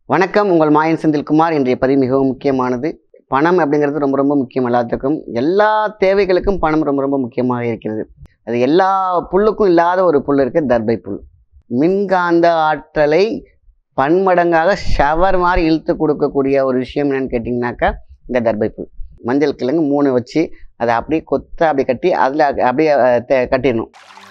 வணக்கம். உங்கள் மாயன் செந்தில்குமார். இன்றைய பதிவு மிகவும் முக்கியமானது. பணம் அப்படிங்கிறது ரொம்ப ரொம்ப முக்கியம். எல்லாத்துக்கும் எல்லா தேவைகளுக்கும் பணம் ரொம்ப ரொம்ப முக்கியமாக இருக்கிறது. அது எல்லா புல்லுக்கும் இல்லாத ஒரு புல் இருக்குது, தர்பை புல். மின்காந்த ஆற்றலை பன்மடங்காக ஷவர் மாதிரி இழுத்து கொடுக்கக்கூடிய ஒரு விஷயம் என்னன்னு கேட்டிங்கனாக்கா இந்த தர்பை புல். மஞ்சள் கிழங்கு 3 வச்சு அதை அப்படியே கொத்த அப்படி கட்டி அதில் அப்படியே கட்டிடணும்.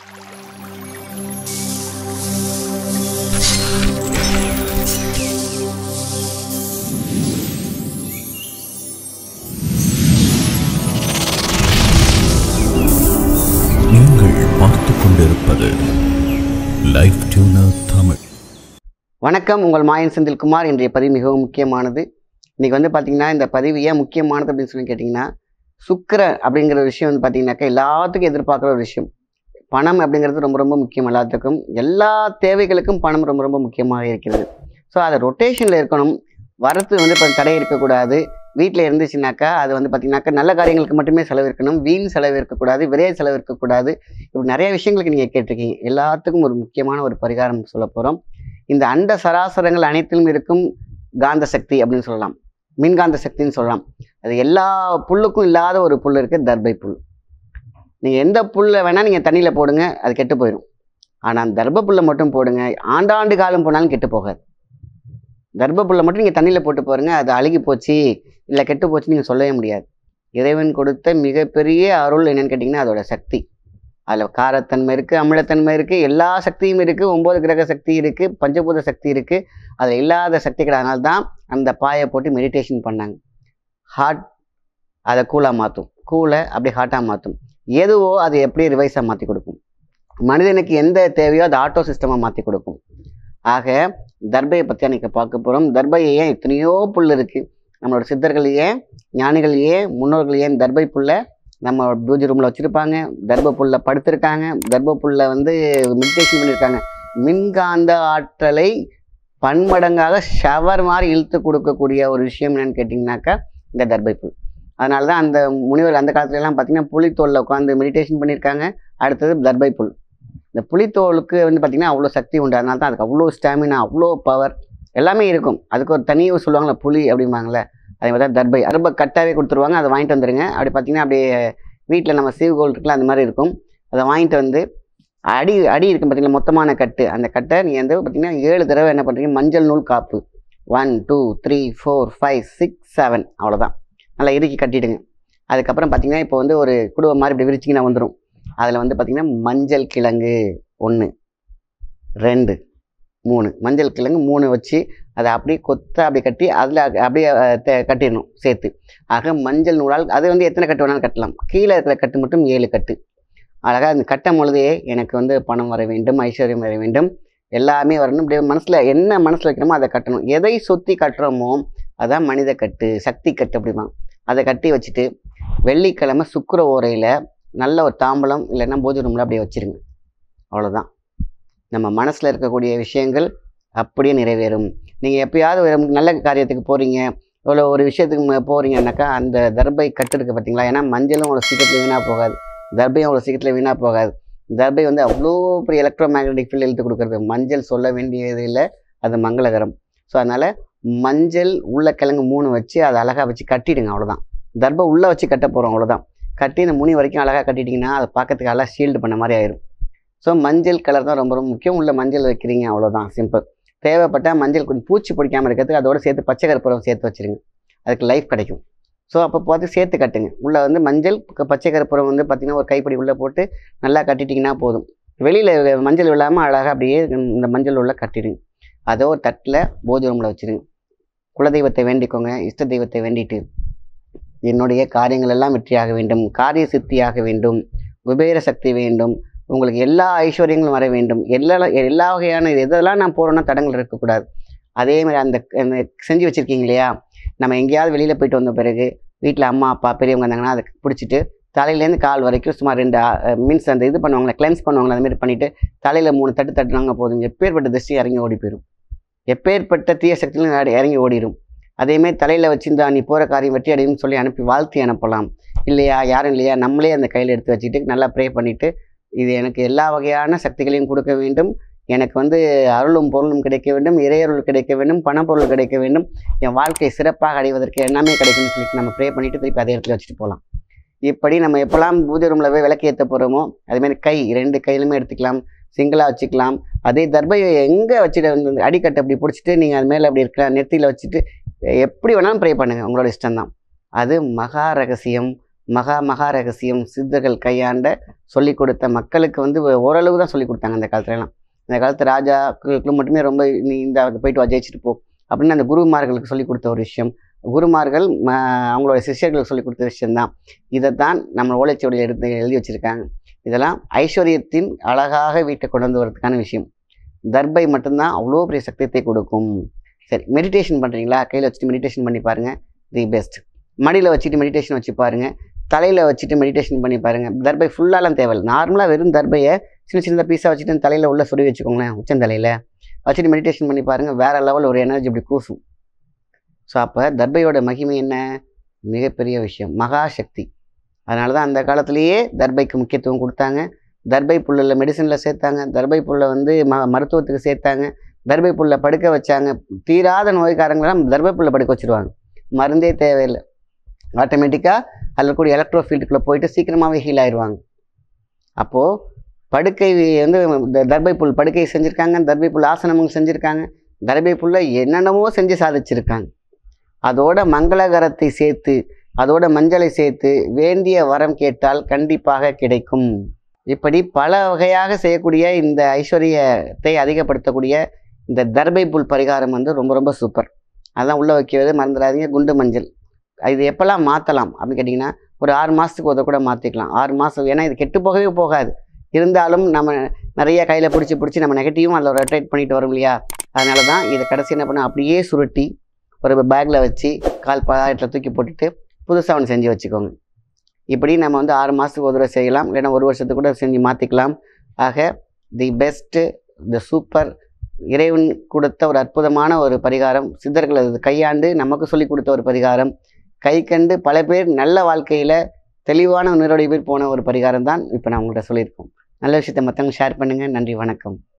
Life tuner Tamil. வணக்கம். உங்கள் மாயன் செந்தில்குமார். இன்றைய பதிவு மிகவும் முக்கியமானது. இன்றைக்கி பார்த்தீங்கன்னா இந்த பதிவு ஏன் முக்கியமானது அப்படின்னு சொல்லி கேட்டிங்கன்னா, சுக்கிரன் அப்படிங்கிற விஷயம் பார்த்தீங்கன்னாக்கா எல்லாத்துக்கும் எதிர்பார்க்குற ஒரு விஷயம். பணம் அப்படிங்கிறது ரொம்ப ரொம்ப முக்கியம். எல்லாத்துக்கும் எல்லா தேவைகளுக்கும் பணம் ரொம்ப ரொம்ப முக்கியமாக இருக்கிறது. ஸோ அதை ரொட்டேஷனில் இருக்கணும். வரத்து இப்போ தடை இருக்கக்கூடாது. வீட்டில் இருந்துச்சுனாக்கா அது பார்த்திங்கனாக்கா நல்ல காரியங்களுக்கு மட்டுமே செலவு இருக்கணும். வீண் செலவு இருக்கக்கூடாது, விரைய செலவு இருக்கக்கூடாது. இப்படி நிறைய விஷயங்களுக்கு நீங்கள் கேட்டிருக்கீங்க. எல்லாத்துக்கும் ஒரு முக்கியமான ஒரு பரிகாரம் சொல்ல போகிறோம். இந்த அண்ட சராசரங்கள் அனைத்திலும் இருக்கும் காந்த சக்தி அப்படின்னு சொல்லலாம், மின்காந்த சக்தின்னு சொல்லலாம். அது எல்லா புல்லுக்கும் இல்லாத ஒரு புல் இருக்குது, தர்பை புல். நீங்கள் எந்த புல்லை வேணால் நீங்கள் தண்ணியில் போடுங்க, அது கெட்டு போயிடும். ஆனால் அந்த தர்பை புல்லை மட்டும் போடுங்க, ஆண்டாண்டு காலம் போனாலும் கெட்டு போகாது. தர்பை புல்லை மட்டும் நீங்கள் தண்ணியில் போட்டு பாருங்கள், அது அழுகி போச்சு இல்லை கெட்டு போச்சுன்னு நீங்கள் சொல்லவே முடியாது. இறைவன் கொடுத்த மிகப்பெரிய அருள் என்னென்னு கேட்டிங்கன்னா அதோட சக்தி. அதில் காரத்தன்மை இருக்குது, அமிலத்தன்மை இருக்குது, எல்லா சக்தியும் இருக்குது. 9 கிரக சக்தி இருக்குது, பஞ்சபூத சக்தி இருக்குது. அதில் இல்லாத சக்தி கிடையாதுனால தான் அந்த பாயை போட்டு மெடிடேஷன் பண்ணாங்க. ஹார்ட் அதை கூலாக மாற்றும், கூலை அப்படியே ஹார்ட்டாக மாற்றும். எதுவோ அதை எப்படி ரிவைஸாக மாற்றி கொடுக்கும். மனிதனுக்கு எந்த தேவையோ அதை ஆட்டோ சிஸ்டமாக மாற்றி கொடுக்கும். ஆக தர்பையை பற்றி அன்றைக்கி பார்க்க போகிறோம். தர்பையை ஏன் எத்தனையோ புல் இருக்குது, நம்மளோட சித்தர்கள் ஏன், ஞானிகள் ஏன், முன்னோர்கள் ஏன் தர்பை புல்லை நம்ம பூஜை ரூமில் வச்சுருப்பாங்க, தர்பை புல்லில் படுத்திருக்காங்க, தர்பை புல்லில் மெடிடேஷன் பண்ணியிருக்காங்க. மின்காந்த ஆற்றலை பன்மடங்காக ஷவர் மாதிரி இழுத்து கொடுக்கக்கூடிய ஒரு விஷயம் என்னென்னு கேட்டிங்கனாக்கா இந்த தர்பை புல். அதனால தான் அந்த முனிவர் அந்த காலத்துலலாம் பார்த்திங்கன்னா புலித்தோலில் உட்காந்து மெடிடேஷன் பண்ணியிருக்காங்க. அடுத்தது தர்பை புல். இந்த புலித்தோலுக்கு பார்த்திங்கன்னா அவ்வளோ சக்தி உண்டு. அதனால தான் அதுக்கு அவ்வளோ ஸ்டாமினா, அவ்வளோ பவர் எல்லாமே இருக்கும். அதுக்கு ஒரு தனியாக சொல்லுவாங்களே புலி அப்படிம்பாங்களே, அதே மாதிரி தான் தர்பை. தர்பை கட்டாகவே கொடுத்துருவாங்க, அதை வாங்கிட்டு வந்துடுங்க. அப்படி பார்த்திங்கன்னா அப்படியே வீட்டில் நம்ம சீவுகோல் இருக்குல்ல அந்த மாதிரி இருக்கும். அதை வாங்கிட்டு வந்து அடி இருக்கும் பார்த்திங்கன்னா மொத்தமான கட்டு. அந்த கட்டை நீங்கள் பார்த்திங்கன்னா 7 தடவை என்ன பண்ணுறீங்க, மஞ்சள் நூல் காப்பு. 1 2 3 4 5 6 7 அவ்வளோதான். நல்லா இறுக்கி கட்டிவிடுங்க. அதுக்கப்புறம் பார்த்திங்கன்னா இப்போ ஒரு குடுவை மாதிரி இப்படி விரிச்சிங்கன்னா வந்துடும். அதில் பார்த்திங்கன்னா மஞ்சள் கிழங்கு 1 2 3 மஞ்சள் கிழங்கு 3 வச்சு அதை அப்படியே கொத்த அப்படியே கட்டி அதில் அப்படியே கட்டிடணும் சேர்த்து. ஆக மஞ்சள் நூலால் அது எத்தனை கட்டு வேணாலும் கட்டலாம். கீழே இருக்கிற கட்டு மட்டும் 7 கட்டு. அழகாக அந்த கட்டும் பொழுதே எனக்கு பணம் வர வேண்டும், ஐஸ்வர்யம் வர வேண்டும், எல்லாமே வரணும். இப்படியே மனசில் என்ன மனசில் வைக்கணுமோ அதை கட்டணும். எதை சுற்றி கட்டுறோமோ அதான் மனித கட்டு, சக்தி கட்டு அப்படிம்பாங்க. அதை கட்டி வச்சுட்டு வெள்ளிக்கிழமை சுக்கிர ஓரையில் நல்ல ஒரு தாம்பலம் இல்லைன்னா பூஜை ரூமில் அப்படியே வச்சுருங்க. அவ்வளோதான். நம்ம மனசில் இருக்கக்கூடிய விஷயங்கள் அப்படியே நிறைவேறும். நீங்கள் எப்பயாவது ஒரு நல்ல காரியத்துக்கு போகிறீங்க, இவ்வளோ ஒரு விஷயத்துக்கு போகிறீங்கன்னாக்கா அந்த தர்பை கட்டு இருக்குது பார்த்தீங்களா. ஏன்னா மஞ்சளும் அவ்வளோ சீக்கிரத்தில் வீணாக போகாது, தர்பையும் அவ்வளோ சீக்கிரத்தில் வீணாக போகாது. தர்பை அவ்வளோ பெரிய எலக்ட்ரோ மேக்னட்டிக் ஃபீல்டு இழுத்து கொடுக்குறது. மஞ்சள் சொல்ல வேண்டியது இல்லை, அது மங்களகரம். ஸோ அதனால் மஞ்சள் உருளைக்கிழங்கு 3 வச்சு அதை அழகாக வச்சு கட்டிடுங்க. அவ்வளோதான். தர்பை உள்ளே வச்சு கட்ட போகிறோம், அவ்வளோதான். கட்டி இந்த முனி வரைக்கும் அழகாக கட்டிட்டிங்கன்னா அதை பார்க்கறதுக்கு அழகாக ஷீல்டு பண்ண மாதிரி ஆயிரும். ஸோ மஞ்சள் கலர் தான் ரொம்ப ரொம்ப முக்கியம். உள்ள மஞ்சள் வைக்கிறீங்க, அவ்வளோதான், சிம்பிள். தேவைப்பட்டால் மஞ்சள் கொஞ்சம் பூச்சி பிடிக்காமல் இருக்கிறதுக்கு அதோடு சேர்த்து பச்சை கற்பூரம் சேர்த்து வச்சுருங்க, அதுக்கு லைஃப் கிடைக்கும். ஸோ அப்போ பார்த்து சேர்த்து கட்டுங்க. உள்ளே மஞ்சள் பச்சை கற்பூரம் பார்த்திங்கன்னா ஒரு கைப்பிடி உள்ளே போட்டு நல்லா கட்டிட்டிங்கன்னா போதும். வெளியில் மஞ்சள் இல்லாமல் அழகாக அப்படியே இந்த மஞ்சள் உள்ள கட்டிடுங்க. அதை ஒரு தட்டில் பூஜை ரூமில் வச்சுருங்க. குலதெய்வத்தை வேண்டிக்கோங்க, இஷ்ட தெய்வத்தை வேண்டிட்டு என்னுடைய காரியங்கள் எல்லாம் வெற்றியாக வேண்டும், காரிய சித்தியாக வேண்டும், குபேர சக்தி வேண்டும், உங்களுக்கு எல்லா ஐஸ்வர்யங்களும் வர வேண்டும், எல்லா வகையான எதெல்லாம் நான் போகிறோன்னா தடங்கள் இருக்கக்கூடாது. அதேமாதிரி அந்த செஞ்சு வச்சுருக்கீங்க இல்லையா, நம்ம எங்கேயாவது வெளியில் போயிட்டு வந்த பிறகு வீட்டில் அம்மா அப்பா பெரியவங்க இருந்தாங்கன்னா அதை பிடிச்சிட்டு தலையிலேருந்து கால் வரைக்கும் சுமார் 2 மீன்ஸ் அந்த இது பண்ணுவாங்களே, கிளென்ஸ் பண்ணுவாங்களே, அதுமாரி பண்ணிவிட்டு தலையில் 3 தட்டு தட்டுனாங்க போதும். எப்பேற்பட்ட திருஷ்டி இறங்கி ஓடி போயிடும், எப்பேற்பட்ட தீய சக்தியிலும் இறங்கி ஓடிடும். அதேமாதிரி தலையில் வச்சுருந்தா நீ போகிற காரியம் வெற்றி அடையும்னு சொல்லி அனுப்பி வாழ்த்தி அனுப்பலாம். இல்லையா, யாரும் இல்லையா, நம்மளே அந்த கையில் எடுத்து வச்சுட்டு நல்லா ப்ரே பண்ணிவிட்டு இது எனக்கு எல்லா வகையான சக்திகளையும் கொடுக்க வேண்டும், எனக்கு வந்து அருளும் பொருளும் கிடைக்க வேண்டும், இறையருள் கிடைக்க வேண்டும், பணப்பொருள் கிடைக்க வேண்டும், என் வாழ்க்கை சிறப்பாக அடைவதற்கு எல்லாமே கிடைக்கும்னு சொல்லிட்டு நம்ம ப்ரே பண்ணிவிட்டு திருப்பி அதே இடத்துல வச்சுட்டு போகலாம். இப்படி நம்ம எப்போல்லாம் பூஜை ரூமில் போய் விளக்கு ஏற்ற போகிறோமோ அதுமாரி கை 2 கையிலுமே எடுத்துக்கலாம், சிங்கிளாக வச்சுக்கலாம். அதே தர்பையை எங்கே வச்சுட்டு அடிக்கட்டை அப்படி பிடிச்சிட்டு நீங்கள் அது மேலே அப்படி இருக்கலாம், நெத்தியில் வச்சுட்டு எப்படி வேணாலும் ப்ரே பண்ணுங்கள், உங்களோட இஷ்டம்தான். அது மகா ரகசியம், மகா ரகசியம். சித்தர்கள் கையாண்ட சொல்லிக் கொடுத்த மக்களுக்கு வந்து ஓரளவு தான் சொல்லிக் கொடுத்தாங்க அந்த காலத்துலலாம். இந்த காலத்து ராஜாக்களுக்கு மட்டுமே ரொம்ப நீ இந்த போயிட்டு ஜெயிச்சுட்டு போ அப்படின்னு அந்த குருமார்களுக்கு சொல்லிக் கொடுத்த ஒரு விஷயம். குருமார்கள் அவங்களோட சிஷ்யர்களுக்கு சொல்லிக் கொடுத்த விஷயம்தான். இதைத்தான் நம்ம ஓலைச்சுவடியில் எழுதி வச்சுருக்காங்க. இதெல்லாம் ஐஸ்வர்யத்தின் அழகாக வீட்டை கொண்டு வந்து வரதுக்கான விஷயம். தர்பை மட்டும்தான் அவ்வளோ பெரிய சக்தியத்தை கொடுக்கும். சரி, மெடிடேஷன் பண்ணுறீங்களா? கையில் வச்சுட்டு மெடிடேஷன் பண்ணி பாருங்கள், தி பெஸ்ட். மடியில் வச்சுட்டு மெடிடேஷன் வச்சு பாருங்கள், தலையில் வச்சுட்டு மெடிடேஷன் பண்ணி பாருங்கள். தர்பை ஃபுல்லாலாம் தேவையில்லை. நார்மலாக வெறும் தர்பையை சின்ன பீஸாக வச்சுட்டு தலையில் உள்ள சொருவி வச்சுக்கோங்களேன், உச்சந்தலையில் வச்சுட்டு மெடிடேஷன் பண்ணி பாருங்கள். வேறு லெவல் ஒரு எனர்ஜி இப்படி கூசும். ஸோ அப்போ தர்பையோட மகிமை என்ன? மிகப்பெரிய விஷயம், மகாசக்தி. அதனால தான் அந்த காலத்திலேயே தர்பைக்கு முக்கியத்துவம் கொடுத்தாங்க. தர்பை புல்லில் மெடிசனில் சேர்த்தாங்க, தர்பை புல்லை வந்து மருத்துவத்துக்கு சேர்த்தாங்க, தர்பை புல்லை படுக்க வச்சாங்க. தீராத நோய்க்காரங்களெல்லாம் தர்பை புல்லை படுக்க வச்சுருவாங்க, மருந்தே தேவையில்லை. ஆட்டோமேட்டிக்காக அதில் கூடிய எலக்ட்ரோ ஃபீல்டுக்குள்ளே போயிட்டு சீக்கிரமாகவே ஹீல் ஆயிடுவாங்க. அப்போது படுக்கை வந்து தர்பை புல் படுக்கை செஞ்சுருக்காங்க, தர்பை புல் ஆசனமும் செஞ்சுருக்காங்க, தர்பை புல்லை என்னென்னமோ செஞ்சு சாதிச்சிருக்காங்க. அதோட மங்களகரத்தை சேர்த்து, அதோட மஞ்சளை சேர்த்து வேண்டிய வரம் கேட்டால் கண்டிப்பாக கிடைக்கும். இப்படி பல வகையாக செய்யக்கூடிய இந்த ஐஸ்வர்யத்தை அதிகப்படுத்தக்கூடிய இந்த தர்பை புல் பரிகாரம் வந்து ரொம்ப ரொம்ப சூப்பர். அதெல்லாம் உள்ளே வைக்கிறது மறந்துடாதீங்க. குண்டு மஞ்சள் இது எப்போல்லாம் மாற்றலாம் அப்படின்னு கேட்டிங்கன்னா, ஒரு 6 மாதத்துக்கு ஒரு கூட மாற்றிக்கலாம். 6 மாதம், ஏன்னா இது கெட்டு போகவே போகாது. இருந்தாலும் நம்ம நிறைய கையில் பிடிச்சி நம்ம நெகட்டிவும் அதில் ரொட்டேட் பண்ணிட்டு வரோம் இல்லையா? அதனால தான் இதை கடைசி என்ன பண்ண அப்படியே சுருட்டி ஒரு பேக்கில் வச்சு கால் பாக்கெட்டில் தூக்கி போட்டுட்டு புதுசாக ஒன்று செஞ்சு வச்சுக்கோங்க. இப்படி நம்ம வந்து 6 மாதத்துக்கு ஒரு தடவை செய்யலாம், இல்லைன்னா 1 வருஷத்துக்கு கூட செஞ்சு மாற்றிக்கலாம். ஆக தி பெஸ்ட்டு, தி சூப்பர், இறைவன் கொடுத்த ஒரு அற்புதமான ஒரு பரிகாரம். சித்தர்கள் அது கையாண்டு நமக்கு சொல்லி கொடுத்த ஒரு பரிகாரம். கை கண்டு பல பேர் நல்ல வாழ்க்கையில் தெளிவான நீரோடைய பேர் போன ஒரு பரிகாரம் தான் இப்போ நான் உங்கள்கிட்ட சொல்லியிருக்கோம். நல்ல விஷயத்தை மற்றவங்க ஷேர் பண்ணுங்கள். நன்றி, வணக்கம்.